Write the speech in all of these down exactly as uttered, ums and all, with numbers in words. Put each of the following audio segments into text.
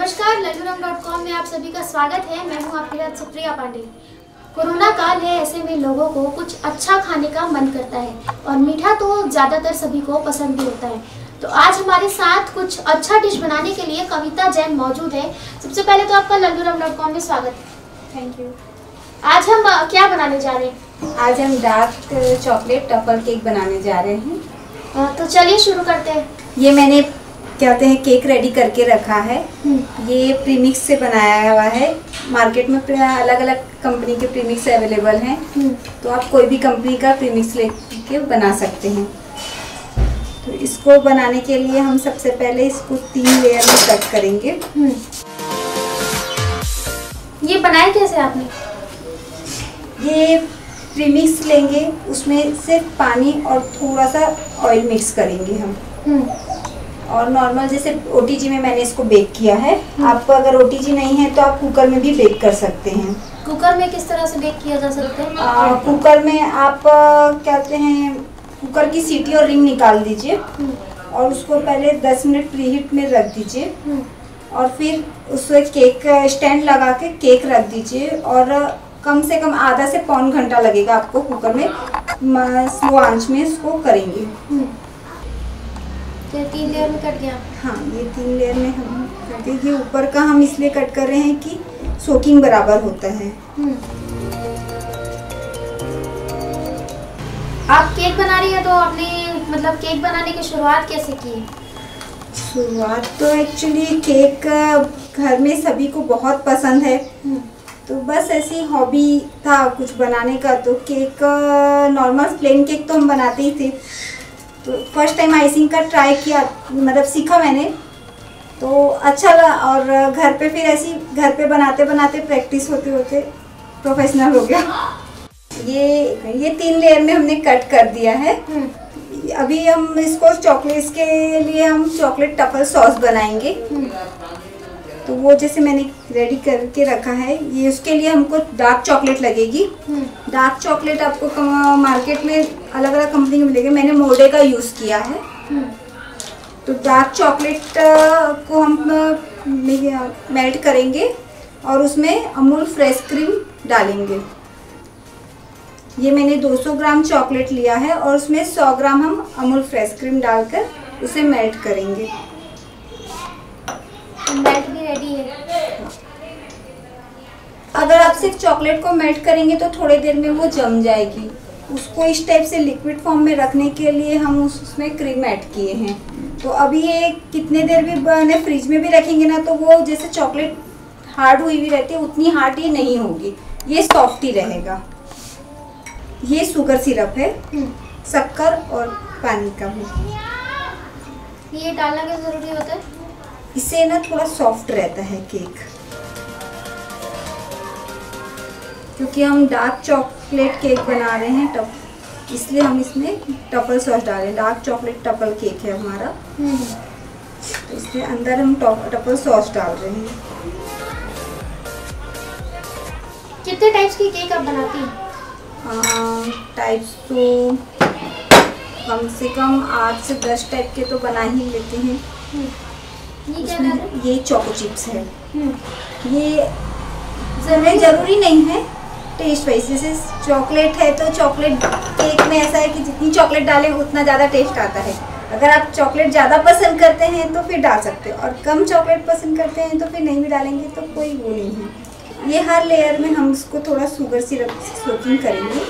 नमस्कार, लल्लूरम dot com में आप सभी का स्वागत है। मैं हूं आपके साथ सुप्रिया पांडे। कोरोना काल है, ऐसे में लोगों को कुछ अच्छा खाने का मन करता है और मीठा तो ज़्यादातर सभी को पसंद भी होता है। तो आज हमारे साथ कुछ अच्छा डिश बनाने के लिए कविता जैन मौजूद है। सबसे पहले तो आपका लल्लूरम डॉट कॉम में स्वागत है। Thank you. आज हम क्या बनाने जा रहे हैं? आज हम डार्क चॉकलेट टफल केक बनाने जा रहे हैं। तो चलिए शुरू करते हैं। ये मैंने कहते हैं केक रेडी करके रखा है। ये प्रीमिक्स से बनाया हुआ है। मार्केट में अलग अलग कंपनी के प्रीमिक्स अवेलेबल हैं, तो आप कोई भी कंपनी का प्रीमिक्स लेके बना सकते हैं। तो इसको बनाने के लिए हम सबसे पहले इसको तीन लेयर में कट करेंगे। ये बनाया कैसे आपने? ये प्रीमिक्स लेंगे, उसमें सिर्फ पानी और थोड़ा सा ऑयल मिक्स करेंगे हम। और नॉर्मल जैसे ओटीजी में मैंने इसको बेक किया है। आपको अगर ओटीजी नहीं है तो आप कुकर में भी बेक कर सकते हैं। कुकर में किस तरह से बेक किया जा सकता है? आ, कुकर में आप कहते हैं कुकर की सीटी और रिंग निकाल दीजिए और उसको पहले दस मिनट प्रीहीट में रख दीजिए और फिर उसमें केक स्टैंड लगा के केक रख दीजिए और कम से कम आधा से पौन घंटा लगेगा आपको कुकर में स्लो आंच में इसको करेंगे। तो तीन लेयर में कट गया। हाँ, ये तीन लेयर में हम करते हैं। ये ऊपर का हम इसलिए कट कर रहे हैं कि सोकिंग बराबर होता है। आप केक बना रही है तो आपने मतलब केक बनाने की शुरुआत कैसे की? शुरुआत तो एक्चुअली केक घर में सभी को बहुत पसंद है, तो बस ऐसी हॉबी था कुछ बनाने का। तो केक नॉर्मल प्लेन केक तो हम बनाते ही थे। तो फर्स्ट टाइम आइसिंग का ट्राई किया, मतलब सीखा मैंने, तो अच्छा लगा। और घर पे फिर ऐसी घर पे बनाते बनाते प्रैक्टिस होते होते प्रोफेशनल हो गया। ये ये तीन लेयर में हमने कट कर दिया है। अभी हम इसको चॉकलेट के लिए हम चॉकलेट टफल सॉस बनाएंगे। तो वो जैसे मैंने रेडी करके रखा है, ये उसके लिए हमको डार्क चॉकलेट लगेगी। डार्क चॉकलेट आपको मार्केट में अलग अलग कंपनी के मिलेगी। मैंने मोर्डे का यूज़ किया है। तो डार्क चॉकलेट को हम मेल्ट करेंगे और उसमें अमूल फ्रेश क्रीम डालेंगे। ये मैंने दो सौ ग्राम चॉकलेट लिया है और उसमें सौ ग्राम हम अमूल फ्रेश क्रीम डालकर उसे मेल्ट करेंगे। मेल्ट भी रेडी है। अगर आप सिर्फ चॉकलेट को मेल्ट करेंगे तो थोड़ी देर में वो जम जाएगी। उसको इस टाइप से लिक्विड फॉर्म में रखने के लिए हम उसमें क्रीम ऐड किए हैं। तो अभी ये कितने देर भी बने फ्रिज में भी रखेंगे ना, तो वो जैसे चॉकलेट हार्ड हुई भी रहती है उतनी हार्ड ही नहीं होगी, ये सॉफ्ट ही रहेगा। ये शुगर सिरप है, शक्कर और पानी का भी। ये डालना क्या जरूरी होता है? इससे ना थोड़ा सॉफ्ट रहता है केक, क्योंकि हम डार्क चॉकलेट केक बना रहे हैं टफ, इसलिए हम इसमें टफल सॉस डाल रहे हैं। डार्क चॉकलेट टफल केक है हमारा, तो इसके अंदर हम टफल सॉस डाल रहे हैं। कितने टाइप्स की केक आप बनाती हैं? टाइप्स तो कम से कम आठ से दस टाइप के तो बना ही लेते हैं। ये क्या है? ये चोको चिप्स है। ये जरूरी जरूरी नहीं है, टेस्ट वाइज। जैसे चॉकलेट है तो चॉकलेट केक में ऐसा है कि जितनी चॉकलेट डालें उतना ज़्यादा टेस्ट आता है। अगर आप चॉकलेट ज़्यादा पसंद करते हैं तो फिर डाल सकते हो, और कम चॉकलेट पसंद करते हैं तो फिर नहीं भी डालेंगे तो कोई वो नहीं है। ये हर लेयर में हम इसको थोड़ा शुगर सिरप से सोकिंग करेंगे।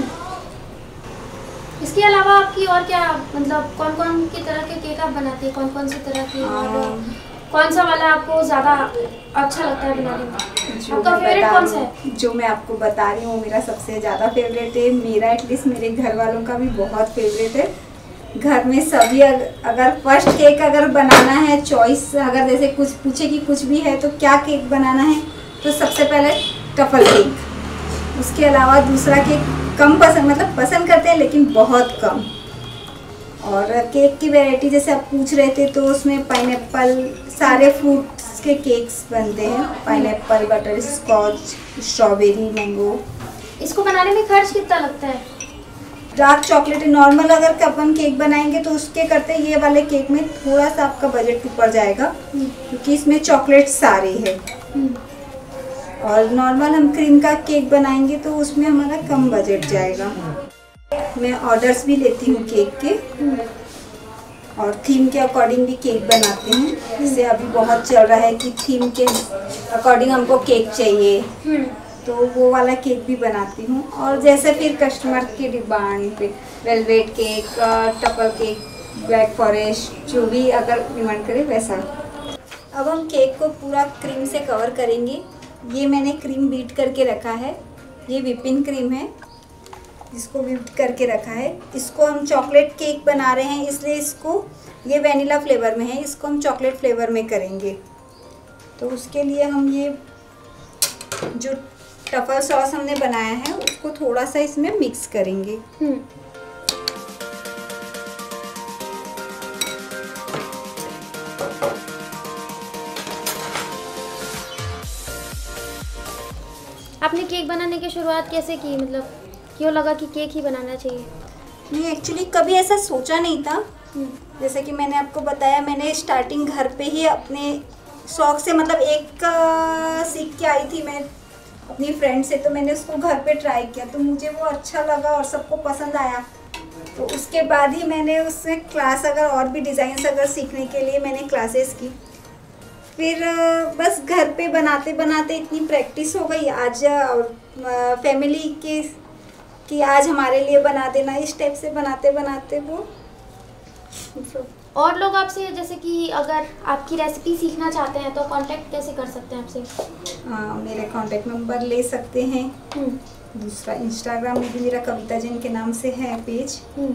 इसके अलावा आपकी और क्या मतलब कौन कौन की तरह के केक आप बनाते हैं? कौन कौन सी तरह के और कौन सा वाला आपको ज़्यादा अच्छा लगता है बनाने में? आपका फेवरेट कौन सा है? जो मैं आपको बता रही हूँ मेरा सबसे ज़्यादा फेवरेट है। मेरा एटलीस्ट मेरे घर वालों का भी बहुत फेवरेट है। घर में सभी अगर फर्स्ट केक अगर बनाना है, चॉइस अगर जैसे कुछ पूछे कि कुछ भी है तो क्या केक बनाना है, तो सबसे पहले टफल केक। उसके अलावा दूसरा केक कम पसंद, मतलब पसंद करते हैं लेकिन बहुत कम। और केक की वैरायटी जैसे आप पूछ रहे थे तो उसमें पाइनएप्पल, सारे फ्रूट्स के केक्स बनते हैं। Pineapple, butterscotch, strawberry, mango. इसको बनाने में खर्च कितना लगता है? डार्क चॉकलेट नॉर्मल अगर अपन केक बनाएंगे तो उसके करते ये वाले केक में थोड़ा सा आपका बजट ऊपर जाएगा क्योंकि इसमें चॉकलेट सारे है। और नॉर्मल हम क्रीम का केक बनाएंगे तो उसमें हमारा कम बजट जाएगा। मैं ऑर्डर्स भी लेती हूँ केक के और थीम के अकॉर्डिंग भी केक बनाते हैं। जैसे अभी बहुत चल रहा है कि थीम के अकॉर्डिंग हमको केक चाहिए तो वो वाला केक भी बनाती हूँ। और जैसे फिर कस्टमर की डिमांड पे velvet cake, truffle cake, black forest जो भी अगर डिमांड करे वैसा। अब हम केक को पूरा क्रीम से कवर करेंगे। ये मैंने क्रीम बीट करके रखा है, ये व्हिपिंग क्रीम है जिसको बीट करके रखा है। इसको हम चॉकलेट केक बना रहे हैं इसलिए इसको, ये वैनिला फ्लेवर में है, इसको हम चॉकलेट फ्लेवर में करेंगे। तो उसके लिए हम ये जो टफल सॉस हमने बनाया है उसको थोड़ा सा इसमें मिक्स करेंगे। आपने केक बनाने की शुरुआत कैसे की, मतलब क्यों लगा कि केक ही बनाना चाहिए? नहीं, एक्चुअली कभी ऐसा सोचा नहीं था। जैसे कि मैंने आपको बताया, मैंने स्टार्टिंग घर पे ही अपने शौक से, मतलब एक सीख के आई थी मैं अपनी फ्रेंड से, तो मैंने उसको घर पे ट्राई किया तो मुझे वो अच्छा लगा और सबको पसंद आया। तो उसके बाद ही मैंने उसमें क्लास, अगर और भी डिज़ाइंस अगर सीखने के लिए मैंने क्लासेस की। फिर बस घर पे बनाते बनाते इतनी प्रैक्टिस हो गई आज फैमिली के कि आज हमारे लिए बना देना, इस टाइप से बनाते बनाते वो। और लोग आपसे, जैसे कि अगर आपकी रेसिपी सीखना चाहते हैं तो कांटेक्ट कैसे कर सकते हैं आपसे? हाँ, मेरे कांटेक्ट नंबर ले सकते हैं। दूसरा इंस्टाग्राम में भी मेरा कविता जैन के नाम से है पेज।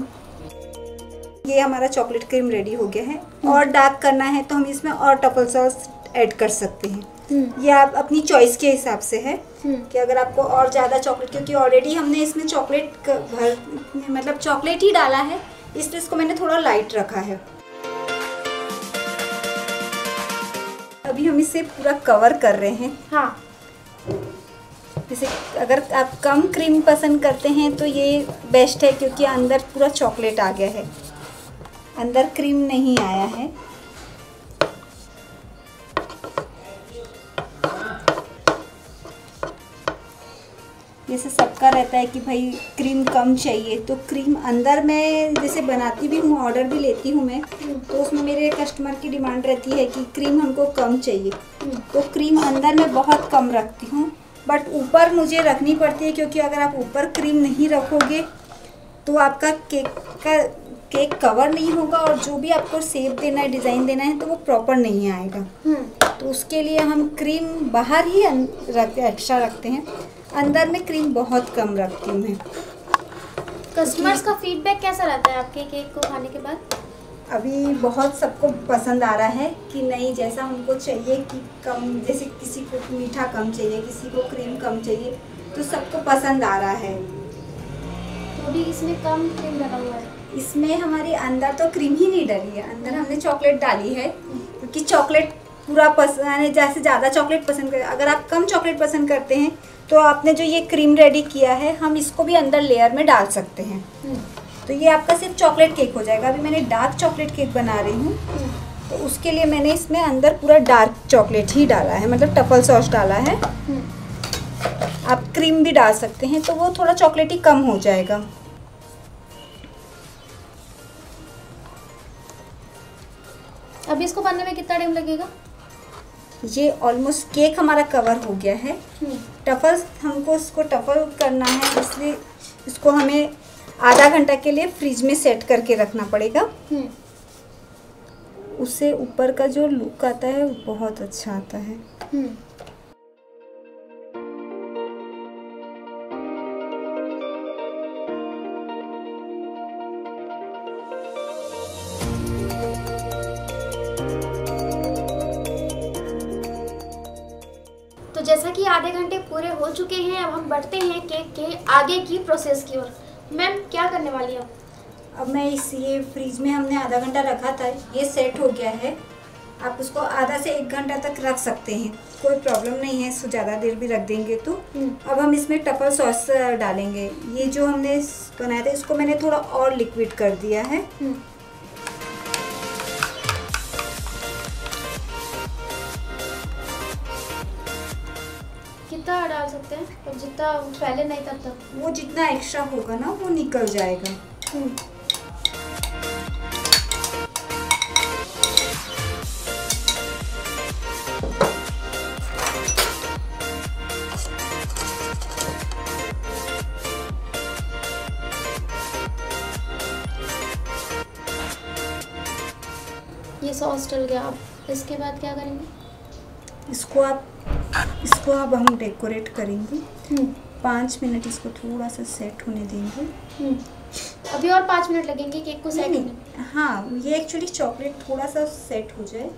ये हमारा चॉकलेट क्रीम रेडी हो गया है। और डार्क करना है तो हम इसमें और टफल सॉस ऐड कर सकते हैं। ये आप अपनी चॉइस के हिसाब से है कि अगर आपको और ज़्यादा चॉकलेट, क्योंकि ऑलरेडी हमने इसमें चॉकलेट भर मतलब चॉकलेट ही डाला है इसलिए इसको मैंने थोड़ा लाइट रखा है। अभी हम इसे पूरा कवर कर रहे हैं। हाँ, जैसे अगर आप कम क्रीम पसंद करते हैं तो ये बेस्ट है क्योंकि अंदर पूरा चॉकलेट आ गया है, अंदर क्रीम नहीं आया है। जैसे सबका रहता है कि भाई क्रीम कम चाहिए तो क्रीम अंदर, मैं जैसे बनाती भी हूँ, ऑर्डर भी लेती हूँ मैं, तो उसमें मेरे कस्टमर की डिमांड रहती है कि क्रीम हमको कम चाहिए तो क्रीम अंदर मैं बहुत कम रखती हूँ। बट ऊपर मुझे रखनी पड़ती है क्योंकि अगर आप ऊपर क्रीम नहीं रखोगे तो आपका केक का केक कवर नहीं होगा और जो भी आपको शेप देना है, डिज़ाइन देना है तो वो प्रॉपर नहीं आएगा। तो उसके लिए हम क्रीम बाहर ही रख एक्स्ट्रा रखते हैं, अंदर में क्रीम बहुत कम रखती हूँ मैं। कस्टमर्स का फीडबैक कैसा रहता है आपके केक को खाने के बाद? अभी बहुत सबको पसंद आ रहा है कि नहीं, जैसा हमको चाहिए कि कम, जैसे किसी को मीठा कम चाहिए, किसी को क्रीम कम चाहिए, तो सबको पसंद आ रहा है। तो भी इसमें कम क्रीम डाला हुआ है? इसमें हमारे अंदर तो क्रीम ही नहीं डली है, अंदर हमने चॉकलेट डाली है क्योंकि चॉकलेट पूरा पसंद, जैसे ज़्यादा चॉकलेट पसंद कर, अगर आप कम चॉकलेट पसंद करते हैं तो आपने जो ये क्रीम रेडी किया है हम इसको भी अंदर लेयर में डाल सकते हैं। तो ये आपका सिर्फ चॉकलेट केक हो जाएगा। अभी मैंने डार्क चॉकलेट केक बना रही हूँ तो उसके लिए मैंने इसमें अंदर पूरा डार्क चॉकलेट ही डाला है, मतलब टफल सॉस डाला है। आप क्रीम भी डाल सकते हैं तो वो थोड़ा चॉकलेट ही कम हो जाएगा। अभी इसको बनने में कितना टाइम लगेगा? ये ऑलमोस्ट केक हमारा कवर हो गया है। टफल हमको इसको टफल करना है इसलिए इसको हमें आधा घंटा के लिए फ्रिज में सेट करके रखना पड़ेगा। उससे ऊपर का जो लुक आता है वो बहुत अच्छा आता है। तो जैसा कि आधे घंटे पूरे हो चुके हैं, अब हम बढ़ते हैं केक के आगे की प्रोसेस की ओर। मैम क्या करने वाली है? अब मैं इस ये फ्रिज में हमने आधा घंटा रखा था, ये सेट हो गया है। आप उसको आधा से एक घंटा तक रख सकते हैं, कोई प्रॉब्लम नहीं है। इसको ज़्यादा देर भी रख देंगे तो। अब हम इसमें टफल सॉस डालेंगे। ये जो हमने बनाया था इसको मैंने थोड़ा और लिक्विड कर दिया है। कितना डाल सकते हैं? तो जितना पहले नहीं तब तक वो जितना एक्स्ट्रा होगा ना वो निकल जाएगा। ये सॉस डल गया। अब इसके बाद क्या करेंगे? इसको आप इसको अब हम डेकोरेट करेंगे। पाँच मिनट इसको थोड़ा सा सेट होने देंगे। अभी और पाँच मिनट लगेंगे केक को सेट होने? हाँ, ये एक्चुअली चॉकलेट थोड़ा सा सेट हो जाए।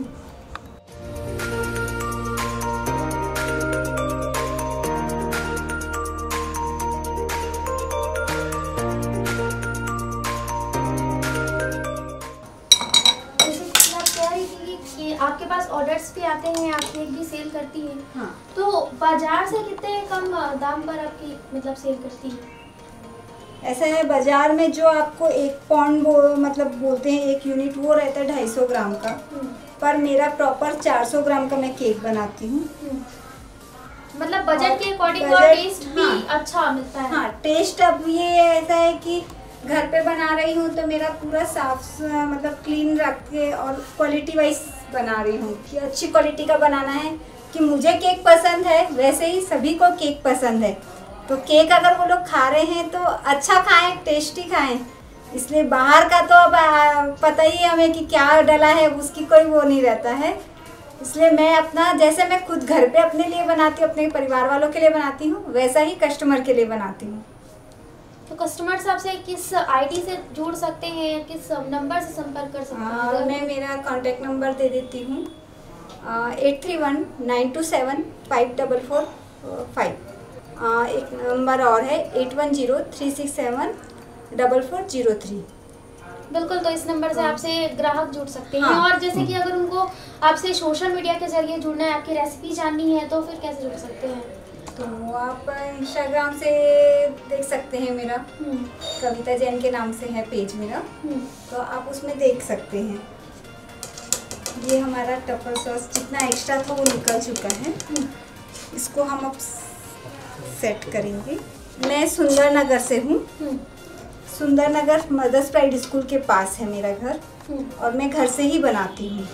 आपके पास ऑर्डर्स भी आते हैं, आप केक भी सेल करती हैं। हाँ। तो बाजार से कितने कम दाम पर आपकी मतलब सेल करती है? ऐसा है, बाजार में जो आपको एक पॉन्ड बो, मतलब बोलते हैं एक यूनिट, वो रहता है ढाई सौ ग्राम का। पर मेरा प्रॉपर चार सौ ग्राम का मैं केक बनाती हूँ। मतलब बजट के अकॉर्डिंग और टेस्ट भी हाँ, अच्छा मिलता है। हाँ, टेस्ट अब ये ऐसा है कि घर पे बना रही हूँ तो मेरा पूरा साफ मतलब क्लीन रख के और क्वालिटी वाइज बना रही हूँ कि अच्छी क्वालिटी का बनाना है। कि मुझे केक पसंद है वैसे ही सभी को केक पसंद है, तो केक अगर वो लोग खा रहे हैं तो अच्छा खाएं, टेस्टी खाएं। इसलिए बाहर का तो अब पता ही है हमें कि क्या डला है, उसकी कोई वो नहीं रहता है। इसलिए मैं अपना, जैसे मैं खुद घर पे अपने लिए बनाती हूँ, अपने परिवार वालों के लिए बनाती हूँ, वैसा ही कस्टमर के लिए बनाती हूँ। तो कस्टमर्स आपसे किस आईडी से जुड़ सकते हैं या किस नंबर से संपर्क कर सकते हैं? मैं मेरा कांटेक्ट नंबर दे देती हूँ, eight three one nine two seven five double four five. एक नंबर और है eight one zero three six seven double four zero three. बिल्कुल, तो इस नंबर से आपसे ग्राहक जुड़ सकते हैं। हाँ। और जैसे कि अगर उनको आपसे सोशल मीडिया के जरिए जुड़ना है, आपकी रेसिपी जाननी है, तो फिर कैसे जुड़ सकते हैं? तो आप इंस्टाग्राम से देख सकते हैं, मेरा कविता जैन के नाम से है पेज मेरा, तो आप उसमें देख सकते हैं। ये हमारा टफल सॉस जितना एक्स्ट्रा था वो निकल चुका है। इसको हम अब सेट करेंगे। मैं सुंदर नगर से हूँ। सुंदर नगर मदर्स प्राइड स्कूल के पास है मेरा घर, और मैं घर से ही बनाती हूँ।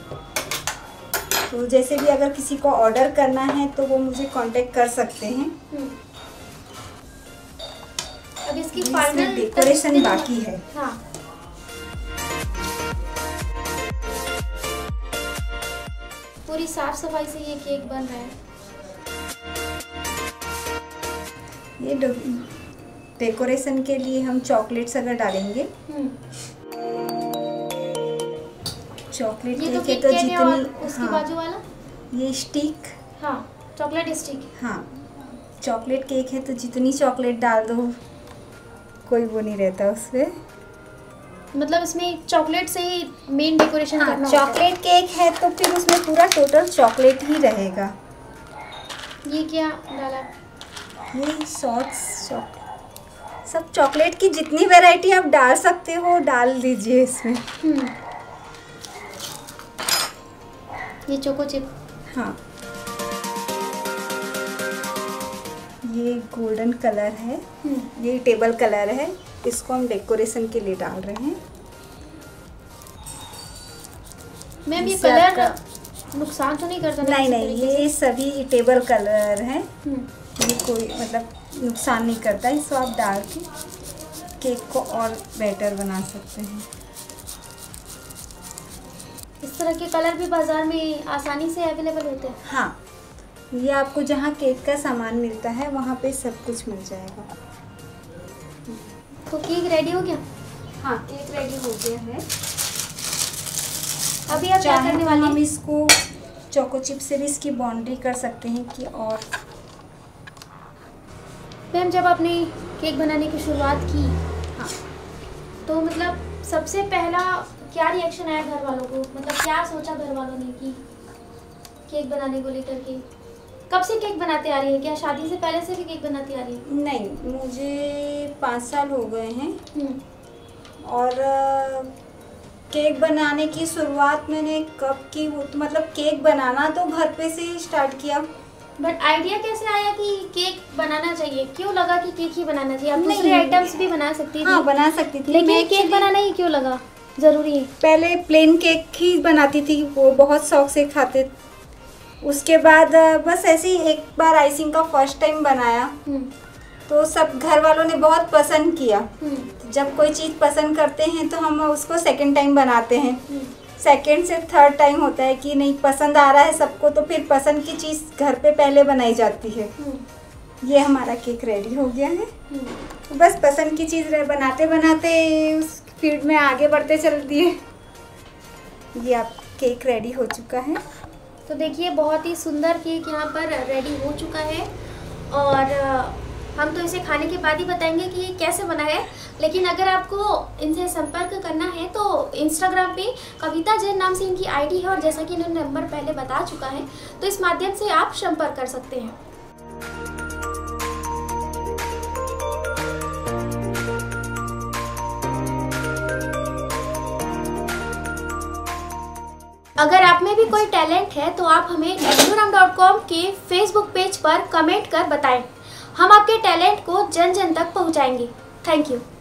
तो जैसे भी अगर किसी को ऑर्डर करना है तो वो मुझे कांटेक्ट कर सकते हैं। अब इसकी फाइनल डेकोरेशन बाकी है। हाँ। पूरी साफ सफाई से ये केक बन रहा है। ये डेकोरेशन के लिए हम चॉकलेट्स अगर डालेंगे, चॉकलेट ये तो केक है केक तो है जितनी, और उसके हाँ, बाजू वाला ये स्टिक, हाँ चॉकलेट स्टिक। हाँ, चॉकलेट केक है तो जितनी चॉकलेट डाल दो कोई वो नहीं रहता उसमें। मतलब इसमें चॉकलेट से ही मेन डेकोरेशन हाँ, करना होता है। चॉकलेट केक है तो फिर उसमें पूरा टोटल चॉकलेट ही रहेगा। ये क्या डाला? ये सॉस चॉकलेट, सब चॉकलेट की जितनी वैरायटी आप डाल सकते हो डाल दीजिए इसमें। ये चोको चिप, हाँ, ये गोल्डन कलर है, ये टेबल कलर है, इसको हम डेकोरेशन के लिए डाल रहे हैं। मैम ये कलर नुकसान तो नहीं करता? नहीं नहीं, ये सभी टेबल कलर हैं, ये कोई मतलब नुकसान नहीं करता। इसको आप डाल के केक को और बेटर बना सकते हैं। इस तरह के कलर भी बाजार में आसानी से अवेलेबल होते हैं? हाँ, ये आपको जहाँ केक का सामान मिलता है वहाँ पे सब कुछ मिल जाएगा। तो केक रेडी हो गया? हाँ, केक रेडी हो गया है। अभी आप क्या करने वाले हैं? हम इसको चोको चिप से भी इसकी बाउंड्री कर सकते हैं कि और। मैम जब आपने केक बनाने की शुरुआत की, हाँ, तो मतलब सबसे पहला क्या रिएक्शन आया घर वालों को, मतलब क्या सोचा घर वालों ने कि केक बनाने को लेकर के? कब से केक बनाते आ रही है? क्या शादी से पहले से भी केक बनाती आ रही है? नहीं, मुझे पाँच साल हो गए हैं। और केक बनाने की शुरुआत मैंने कब की, वो तो मतलब केक बनाना तो घर पे से ही स्टार्ट किया। बट आइडिया कैसे आया कि केक बनाना चाहिए? क्यों लगा कि केक ही बनाना चाहिए? आप दूसरे आइटम्स भी बना सकती थी। हाँ, बना सकती थी, लेकिन केक बनाना ही क्यों लगा जरूरी है? पहले प्लेन केक ही बनाती थी, वो बहुत शौक से खाते। उसके बाद बस ऐसे ही एक बार आइसिंग का फर्स्ट टाइम बनाया तो सब घर वालों ने बहुत पसंद किया। जब कोई चीज़ पसंद करते हैं तो हम उसको सेकंड टाइम बनाते हैं। सेकंड से थर्ड टाइम होता है कि नहीं, पसंद आ रहा है सबको तो फिर पसंद की चीज़ घर पे पहले बनाई जाती है। ये हमारा केक रेडी हो गया है। तो बस पसंद की चीज़ बनाते बनाते उस फील्ड में आगे बढ़ते चल दिए। ये आप केक रेडी हो चुका है। तो देखिए बहुत ही सुंदर केक यहाँ पर रेडी हो चुका है और हम तो इसे खाने के बाद ही बताएंगे कि ये कैसे बना है। लेकिन अगर आपको इनसे संपर्क करना है तो इंस्टाग्राम पे कविता जैन नाम से इनकी आईडी है और जैसा कि इन्होंने नंबर पहले बता चुका है तो इस माध्यम से आप संपर्क कर सकते हैं। अगर आप में भी कोई टैलेंट है तो आप हमें एक्सोराम डॉट कॉम के फेसबुक पेज पर कमेंट कर बताएं। हम आपके टैलेंट को जन जन तक पहुंचाएंगे। Thank you.